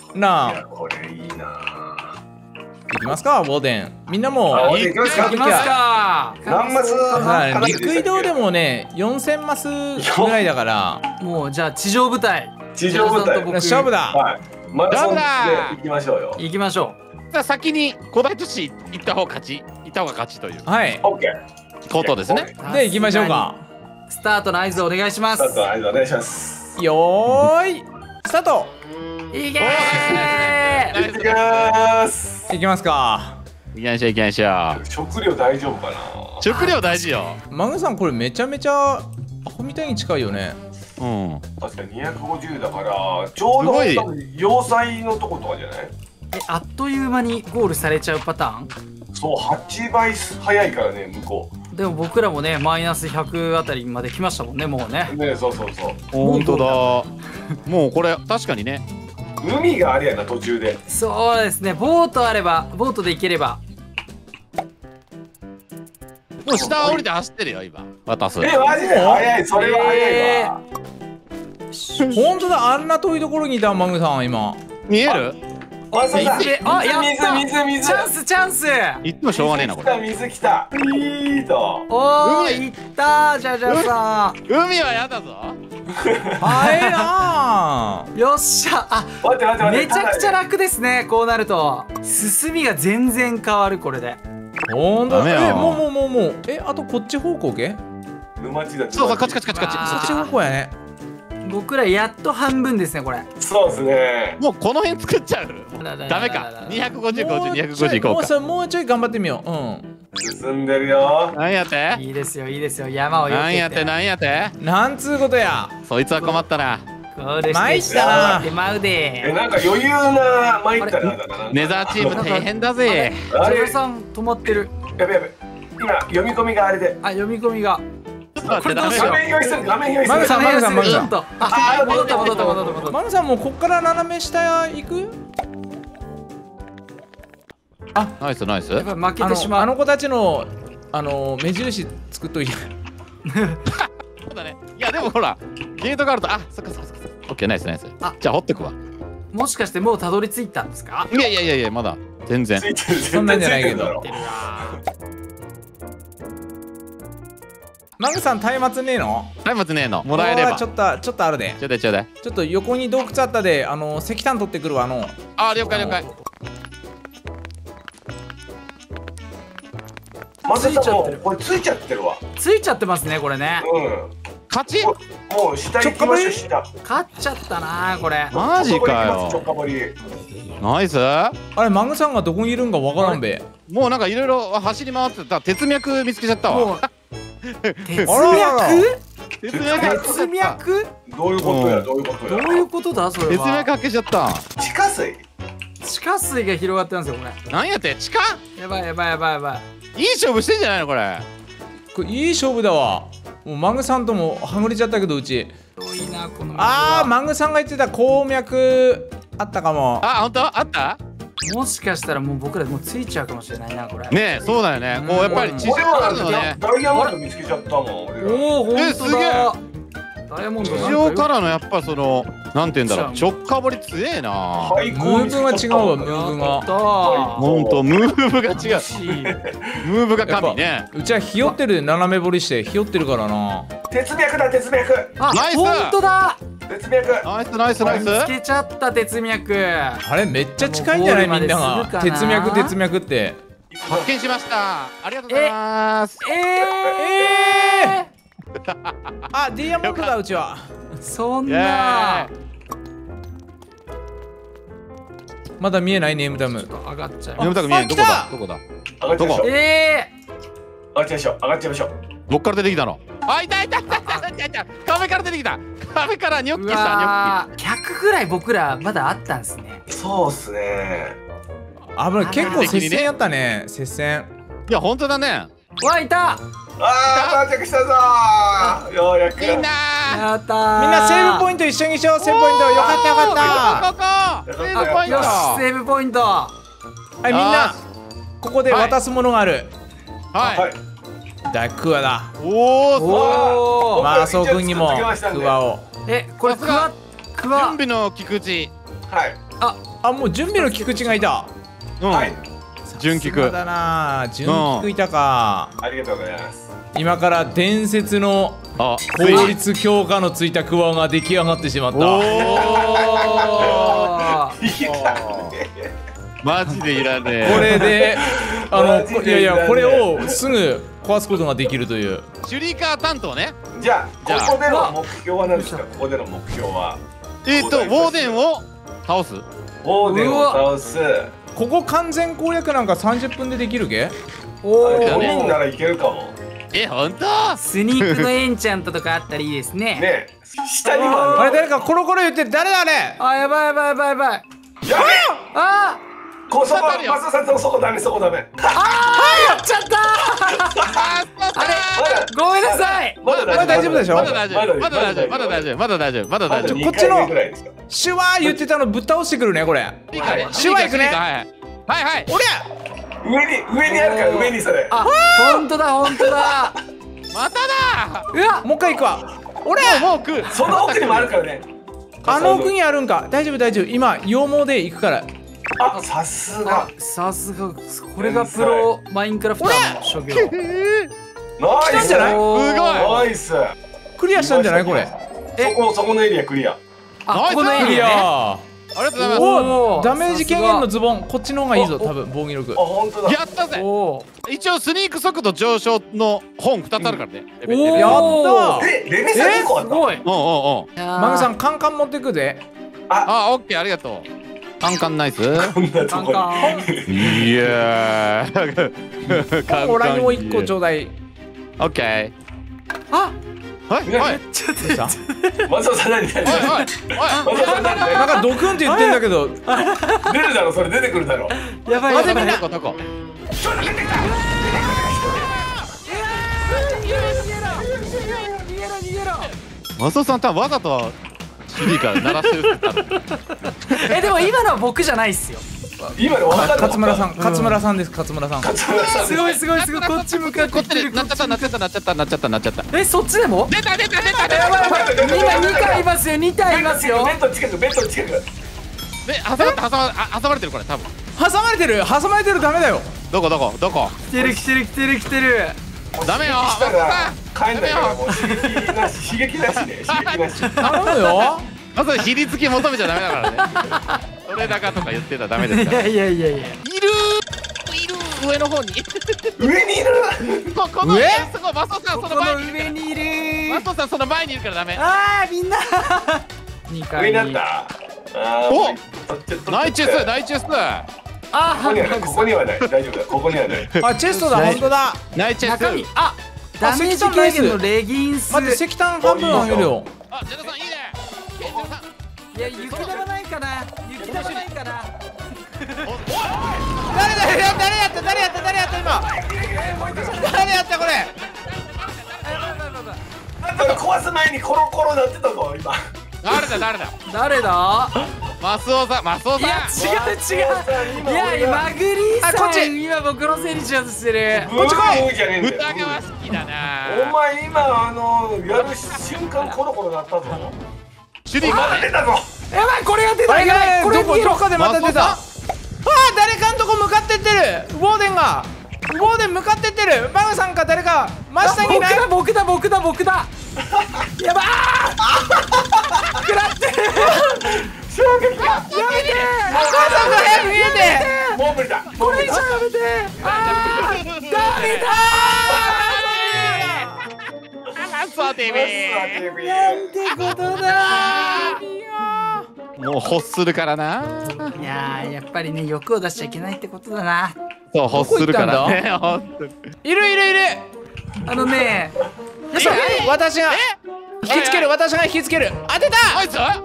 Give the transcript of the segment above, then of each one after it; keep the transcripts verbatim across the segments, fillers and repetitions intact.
なあ。 いや、これいいな。 いきますか、ウォーデン。みんなも。 あ、行きますか。 行きますか。 何マス？ はい、陸移動でもね、よんせんマスぐらいだから。 もうじゃあ地上部隊。 地上部隊。 勝負だ。 はい。マラソンで行きましょうよ。 行きましょう。じゃあ先に古代都市行った方勝ち、行った方が勝ちという。 はい。 オッケー。 ことですね。 で行きましょうか。 スタートの合図お願いします。 スタートの合図お願いします。 よーい、スタート。 いけー。 行きます。 行きますか。 行きましょう行きましょう。 食料大丈夫かな。 食料大事よ。 マグさんこれめちゃめちゃアホみたいに近いよね。 うん。 確かににひゃくごじゅうだからちょうど要塞のとことかじゃない？ え、あっという間にゴールされちゃうパターン？ そう、はちばい早いからね、向こう。 でも僕らもね、マイナスひゃくあたりまで来ましたもんね、もうね。 ね、そうそうそう。 本当だ。もうこれ確かにね。 海があれやな、途中で。 そうですね、ボートあれば、ボートで行ければ。 もう下降りて走ってるよ、今。渡す。 え、マジで早い、それは早いわ。 本当だ、あんな遠いところにいたマグさん今。 見える？ あ、そうだ。 あ、やった。 水、水、水。 チャンス、チャンス。 行ってもしょうがねえな、これ。 水来た、水来た。いいと。 おー、行ったじゃじゃさん。 海はやだぞ。 早いな。 よっしゃ。あ、 待って待って待って。 めちゃくちゃ楽ですね、こうなると。進みが全然変わる、これで。 ほんとだ。え、もうもうもうもう。え、あとこっち方向け？ 沼地だ。 そうそう、カチカチカチカチ。 そっち方向やね。 僕らやっと半分ですね、これ。 そうですね。 もうこの辺作っちゃう。ダメか。にひゃくごじゅう、ごじゅう、にひゃくごじゅういこうか。 もうちょい頑張ってみよう。うん。 進んでるよ。 なんやって？ いいですよ、いいですよ。山をよけて。 なんやって、なんやって？ なんつうことや。 そいつは困ったな。 参ったな。 手間で。 え、なんか余裕な参ったな。 ネザーチーム大変だぜ。 ジェフさん止まってる。 やべやべ。今読み込みがあれで。 あ、読み込みが。 これどうしよう。 画面用意する、画面用意する。 マグさん、マグさん、マグさん。 あ、戻った戻った戻った戻った。 マグさんもうこっから斜め下行く？ あ、ナイスナイス。 やっぱ負けてしまう。 あの子たちのあの目印作っといて。 そうだね。いやでもほらゲートがあると、あ、そっかそっかそっか。オッケー、ナイスナイス。あ、じゃあ掘ってくわ。 もしかしてもうたどり着いたんですか？ いやいやいやいや、まだ全然。 そんなんじゃないけど。マグさん松明ねえの？ 松明ねえの。もらえれば。 ちょっとちょっとあるで。 ちょうだいちょうだい。 ちょっと横に洞窟あったで、あの石炭取ってくるわ。あの。 あ、了解了解。 マグさんもこれついちゃってるわ。 ついちゃってますね、これね。 うん。 勝ち？ もう下行きましょう、下。 勝っちゃったなこれ。 マジかよ。ナイス。 あれマグさんがどこにいるんかわからんべ。 もうなんかいろいろ走り回ってた。鉄脈見つけちゃったわ。 鉄脈？ 鉄脈？ 鉄脈？ どういうことや、どういうことや。 どういうことだそれは。 鉄脈開けちゃった。 地下水？ 地下水が広がってますよこれ。 なんやって地下？ やばいやばいやばいやばい。 いい勝負してんじゃないのこれ。 これいい勝負だわ。もうマグさんともはぐれちゃったけどうち。 いいなこの。 ああ、マグさんが言ってた鉱脈あったかも。 あ、本当？あった？ もしかしたらもう僕らもうついちゃうかもしれないなこれ。 ねえ、そうだよね。こうやっぱり地上からのね。 ダイヤモンド見つけちゃったもん。 おお、本当だ。ダイヤモンド。 地上からのやっぱそのなんて言うんだろう、直下掘り強えな。 ムーブが違うわ、ムーブが。 ほんとムーブが違う。ムーブが神ね。 うちはひよってるで斜め掘りしてひよってるからな。 鉄脈だ、鉄脈。 あ、 ナイス。 本当だ。 鉄脈。 ナイスナイスナイス。 見つけちゃった鉄脈。 あれめっちゃ近いんじゃないみんなが。鉄脈鉄脈って。 発見しました。ありがとうございます。 ええ。 あ、ディアモンドだうちは。 そんな。 まだ見えないネームダム。 上がっちゃう。 ネームダム見えない。どこだどこだ。 どこ？ ええ。 上がっちゃいましょう。上がっちゃいましょう。 どっから出てきたの？あ、いたいたいたいたいたいた。壁から出てきた。壁からニョッキしたニョッキ。 ひゃくぐらい僕らまだあったんですね。 そうっすね。 あ、ぶね、結構接戦やったね。接戦。 いや本当だね。 わ、いた。 ああ、到着したぞー。ようやく。 みんなやったー。 みんなセーブポイント一緒にしよう。セーブポイントよかったよかった。ここセーブポイント。 よし、セーブポイント。はい、みんなここで渡すものがある。 はい。 ダクワだ。 おお。マーソー君にもクワを。 え、これクワクワ。 準備の菊池。 はい。 ああ、もう準備の菊池がいた。 うん、 はい、 純菊。 そうだな、純菊いたか。 ありがとうございます。 今から伝説のあ、 効率強化のついたクワが出来上がってしまった。 おーいいかマジでいらねえ。 これで、あの、 マジでいやいや、 いらねえこれをすぐ壊すことができるという。 シュリーカー担当ね。 じゃじゃああここでの目標は何ですか？ここでの目標はえっとウォーデンを倒す。 ウォーデンを倒す。 ここ完全攻略なんかさんじゅっぷんでできるけ？ おごーにんならいけるかもえ、ほんと？ スニークのエンチャントとかあったらいいですね。 ね。下にはあれ、誰かコロコロ言ってる。誰だあれ？ あ、やばいやばいやばいやばい。 やべあこそこマサさんとそこダメそこダメ。 あー、やっちゃったー。あれ、ごめんなさい。 まだまだ大丈夫でしょ？ まだ大丈夫。まだ大丈夫。まだ大丈夫。まだ大丈夫。まだ大丈夫。 こっちのぐらいですか？ シュワー言ってたのぶっ倒してくるね、これ。 いいかね。 シュワ行くねはいはいはい。 おりゃ！ 上に上にあるから上にそれ。 あ、ほんとだほんとだ。 まただ。 うわ、 もう一回行くわ。おりゃ！ もう来る。 その奥にもあるからね。 あの奥にあるんか。大丈夫大丈夫。今、羊毛で行くから。 あ、さすがあ、さすが、これがプロマインクラフターの諸行。 ナイス来たんじゃない？ すごい。 ナイス。 クリアしたんじゃないこれ？ そこそこのエリアクリア。 あ、このエクリリアね。 ア。 ありがとうございます。 おーダメージ軽減のズボン、こっちの方がいいぞ、多分防御力あ、。本当だ。 やったぜ。 おー一応スニーク速度上昇の本ふたつあるからね。レベルおーやったえ、レベルにこあった。 すごい。 うんうんうん。 マグさん、カンカン持ってくぜ。 あ、オッケー、ありがとう。カンカンナイス。 こんなとこカンカに。 ン。 いやー。 オラにも一個ちょうだい。 オッケあ、 ー。はいはい。 ちょっとどうした？ マサさん何何おいおいおい。 マサさん何なんかドクンって言ってんだけど。 出るだろそれ出てくるだろ。 やばいやばい。 どこどこ。マスオさん多分わざとシュリーカー鳴らしてる。 え、でも今のは僕じゃないっすよ。 今の分かった。 勝村さん、勝村さんです、勝村さん。 勝村さん。 すごいすごいすごい。こっち向かってこっちできてる。 なっちゃったなっちゃったなっちゃったなっちゃったなっちゃった。 え、そっちでも？ 出た出た出た出やばいやばい。 出た出た今に体いますよ。に体いますよベ。ッド近くベッド近く。 で挟まって挟まあ挟まれてるこれ多分。 挟まれてる、挟まれてる、ダメだよ。 どこどこどこ。 来てる来てる来てる来てる。 ダメよ。 したら帰んないからもう刺激なし刺激なしね刺激なし。 頼むよ。 まず比率き求めちゃダメだからね。それだかとか言ってたらダメですから。 いやいやいやいや。 いるいる上の方に。 上にいる。 ここの上そこマスオさんそこのの前に。 上にいる。 マスオさんその前にいるからダメ。 あーみんな。に上階になった。あーお取っちゃ取っちゃナイチェスナイチェス。 あここにはないここにはない大丈夫だここにはない。 あ、チェストだ、本当だ。 ナイチェ中身ス。 あダメージ軽減のレギンス。 待って、石炭半分あげるよ。 あジェラさんいいね。ケンジェラさん。 いや雪玉ないかな。雪玉ないかな。 誰だよ、誰やった誰やった誰やった今。誰やったこれ。 なんか壊す前にコロコロなってたぞ今。 誰だ誰だ。 誰だ？ マスオさんマスオいやさん。 違う違う。いやマグリーさん。 あこっち今僕のせいにしようとしてる。 こっち来いじゃねえんだよ。 疑わしきだな。 お前今あのやる瞬間コロコロなったぞ。 シュリーカーまだ出たぞ。 やばいこれが出た。 あれやばいこれどこどこでまた出た。あマスー、誰かんとこ向かってってる。ウォーデンがウォーデン向かってってる。マグさんか誰か真下にいない。 僕だ僕だ僕だ僕だ。やばー。食らってる。 衝撃が。 やめて。 マグさんが早く逃げて。 もう無理だ。もう無理だ。 これ以上やめて。あーダメだマスオティビー。なんてことだー。 ー。もう欲するからな。 いやーやっぱりね欲を出しちゃいけないってことだな。 そう欲するからね。本当に。 いるいるいる。 あのねよし、私が引きつける、私が引きつける。当てた。 あいつ。 や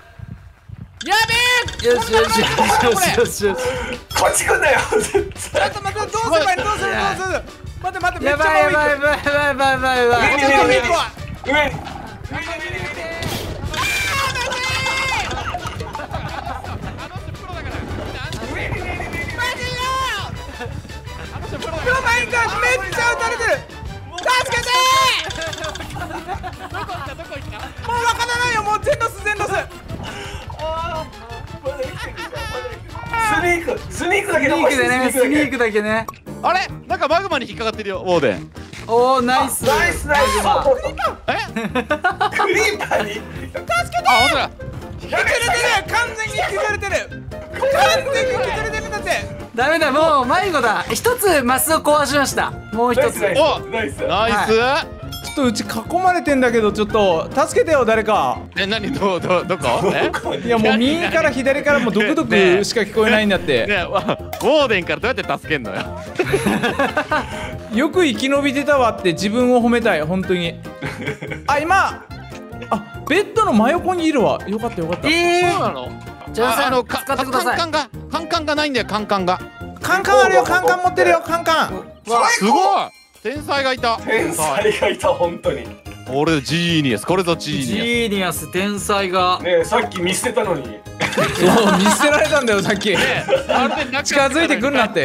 べえ。 よしよしよしよしよしよし。 こっち来んなよ。絶ちょ対。 っと待って、どうすればいいの、どうするどうする。待って待って、めっやちゃばいやばいやい。 ばいやばいやばいやばいやばい。 上にちょっと見るわ。 上に。 プロマインか、めっちゃ撃たれてる。助けてー。 どこ行ったどこ行った。 もうわからないよ、もう全ロス全ロス。 ああ。まだ生きてる。 ークスニークだけスニークでねスニークだだけね。 あれなんかマグマに引っかかってるよウォーデン。 おおナイスナイスナイスマグえクリーパーにあほんとだ。 引きずれてる完全に引きずれてる完全に引きずれてるんだって。 マダメだもう迷子だ。一つマスを壊しました。もう一つ。 ナイスナイスおナイスナイス。 ちょっとうち囲まれてんだけどちょっと助けてよ誰か。 え何どどどこ？え？ いやもう右から左からもうドクドクしか聞こえないんだって。 ねわウォーデンからどうやって助けんのよ。 よく生き延びてたわって自分を褒めたい本当に。あ今あベッドの真横にいるわ。よかったよかった。 えそうなの？ じゃあさあのか使ってください。 カンカンがカンカンがないんだよカンカンが。 カンカンあるよカンカン持ってるよカンカン。 すごい。天才がいた。 天才がいた本当に。 俺ジーニアスこれぞジジーニアス。 ーニアス天才が。 ねえさっき見捨てたのに。 そう見捨てられたんだよさっき。 あれで近づいてくんなって。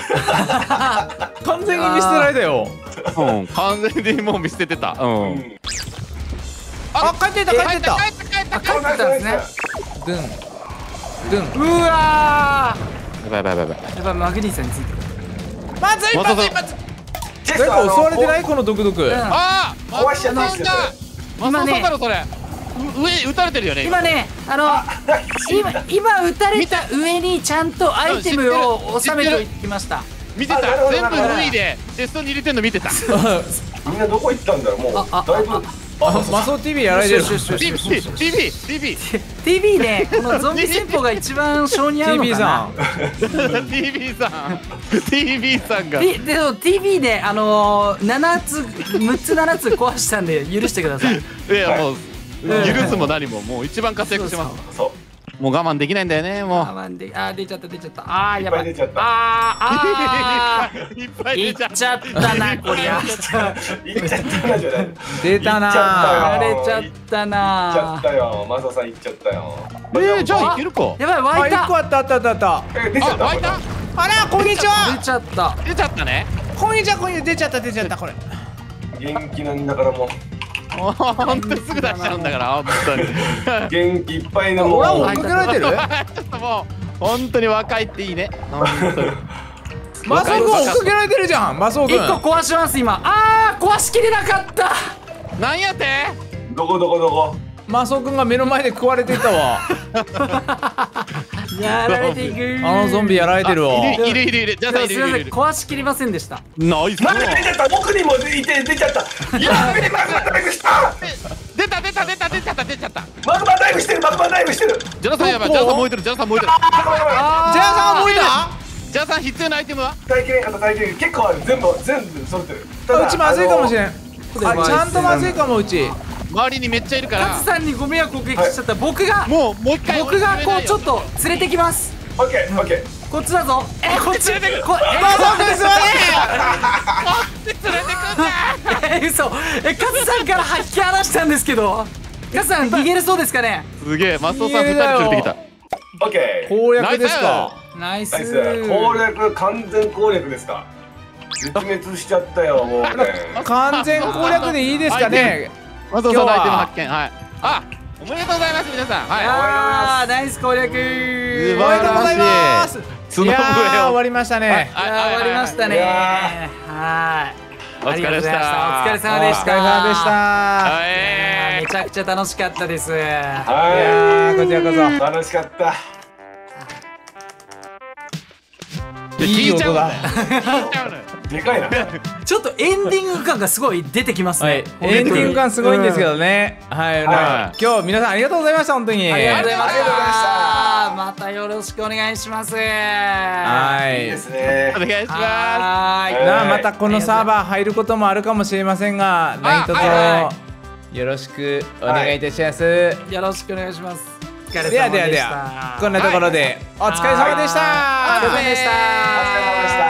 完全に見捨てられたよ。 うん完全にもう見捨ててた。う。 うんんあ帰ってった帰ってった。 帰った帰ったあ帰ってたんですね。 ドゥンドゥン。 うわやばいやばいやばい。 ーやっぱマグニーさんについてる。 まずいまずいまずい。 チェスト誰か襲われてないあのこのドクドク。 うんああ壊しちゃったマスオさんだ。マスオさんだろそれ。う上撃たれてるよね。 今ねあの今今撃たれた上にちゃんとアイテムを収めておきました。 見てたあなるほど全部なるほど脱いでテストに入れてんの見てた。 みんなどこ行ったんだろうもうああだいぶあマスオ ティーブイ やられてる。 よしよしよしティービー ティービー ティービーティービー ねこのゾンビ戦法が一番性に合うのティービーかさな。 ん。 ティービー さん ティービー さんが T- でも ティービー であのー、ななつむっつななつ壊したんで許してください。 いやもう許すも何ももう一番活躍してます。 そうもう我慢できないんだよねもう。 あーであー出ちゃった出ちゃったあーやばいいっぱい出ちゃったあーあいっぱいーい出ちゃっっちゃったなこりゃ行っちゃったなじゃない出たなや行れちゃったっちゃなったよマサさん行っちゃったよえー、じゃあいけるか。 やばい湧あいた一個あったあったあったあった。 え出ちゃったあ湧いた。 あらこんにちは。 出ちゃった出ちゃったね。 こんにちはこんにちは出ちゃった出ちゃったこれ。 元気なんだからもうもうほんとすぐ出しちゃうんだから本当に。 元気いっぱいのもう俺は追っかけられてる。 ちょっともう本当に若いっていいね。本当に。 マスオ君追っかけられてるじゃんマスオ君。 一個壊します今あー壊しきれなかったなんやって？ どこどこどこマスオ君が目の前で食われていったわ。 やられていくあのゾンビやられてるわ。 いるいるいるいる。じゃあさんいるすいませんいるいる。 壊しきりませんでしたナイス。 なんで出ちゃった僕にもいて出ちゃったいやマグマダイブした出た出た出た出ちゃった出ちゃった。 マグマダイブしてるマグマダイブしてるジャラさんやばい。ジャラさん燃えてる。ジャラさん燃えてる。 あごめんごめんジャーさんが燃えた。 ジャラさん必要なアイテムは？ 耐えきれんかった耐えきれん結構ある全部全部揃ってるただうちまずいかもしれん。 ああちゃんとまずいかもうち。 周りにめっちゃいるから。 カツさんにご迷惑をおかけしちゃった僕がもうもう一回僕がこうちょっと連れてきますオッケーオッケーこっちだぞえこっちこえマスオ君すまね連れてくんだ。 え嘘えカツさんから引き離したんですけどカツさん逃げれそうですかねすげえマスオさん二人連れてきた。 オッケー攻略ですか。 ナイスナイス攻略完全攻略ですか絶滅しちゃったよもうね完全攻略でいいですかね。 マスオさんのアイテム発見。はい。あおめでとうございます皆さん。はい。 あーナイス攻略素おめで晴とうございます。 角笛をいやー終わりましたね。 いやー終わりましたねいはやーいお疲れ様でした。 ありがとうございましたお疲れ様でしたお疲れ様でした。 はいやーめちゃくちゃ楽しかったですいやはーこちらこいそ。 楽しかったいい音だ。 聞いちゃうのよ。 でかいなちょっとエンディング感がすごい出てきますはいね、 エンディング感すごいんですけどね。はい、 はい今日皆さんありがとうございました本当に。 ありがとうございましありがとうございましたたまたよろしくお願いしますはいい。 いですねお願いしまはーいなあまたこのサーバー入ることもあるかもしれませんが、何卒はいはよろしくお願いいたします。 よろしくお願いしますお疲れ様でしたではではではこんなところでお疲れ様でした。 お疲れ様でしたお疲れ様でした